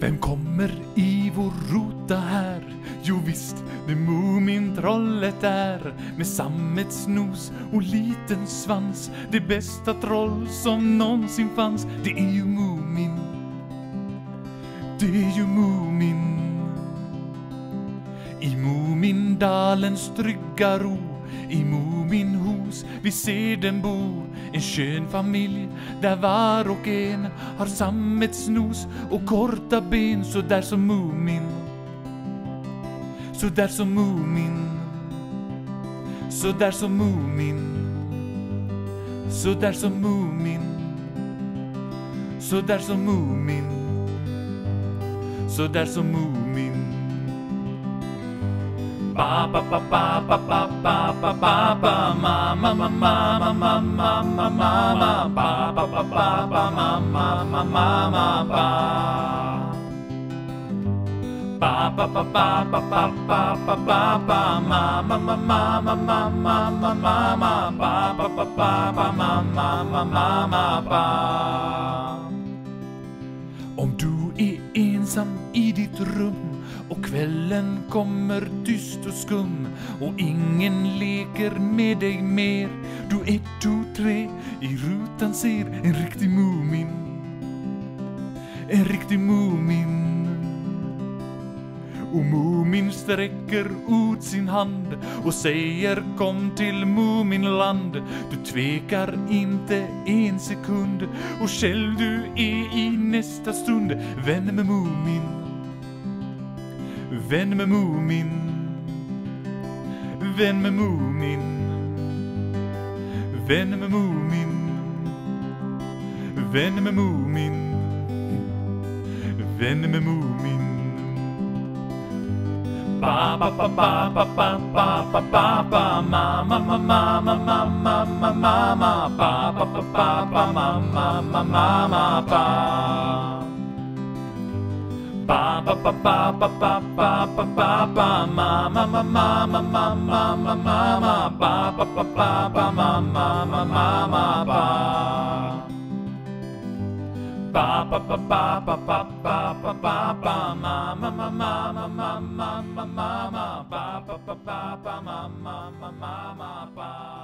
Vem kommer i vår rota här? Jo visst, det Mumintrollet är. Med sammetsnos och liten svans. Det bästa troll som någonsin fanns. Det är ju Mumin. Det är ju Mumin. I Mumindalens trygga ro, i Muminhus vi ser den bo. En skön familj där var och en har sammetsnos och korta ben. Så där som Mumin, så där som Mumin, så där som Mumin, så där som Mumin, så där som Mumin, så där som Mumin. Ba ba ba ba ba ba ba ba ba ba ma ma ma ma ma ma ma ma ma ba ba ba ba ba ma ma ma ma ma ba ba ba ba ba ba ba ba ba ba ba ma ma ma ma ma ma ma ma ma ma ba ba ba ba ba ma ma ma ma ma ba. Om du är ensam i ditt rum och kvällen kommer tyst och skum och ingen leker med dig mer, du 1, 2, 3 i rutan ser en riktig Mumin, en riktig Mumin. Och Mumin sträcker ut sin hand och säger kom till Muminland. Du tvekar inte en sekund och själv du är i nästa stund vän med Mumin, vän med Mumin, vän med Mumin, vän med Mumin, vän med Mumin, vän med Mumin. Ba ba ba ba ba ba ba ba ba ba ma ma ma ma ma ma ma ma ma ma ba ba ba ba ba ma ma ma ma ma ba ba ba ba ba ba ba ba ba ba ba ma ma ma ma ma ma ma ma ma ma ba ba ba ba ba ma ma ma ma ma ba ba ba ba ba ba ba ba ba ba ba ma ma ma ma ma ma ma ma ma ba ba ba ba ba ma ma ma ma ma ba.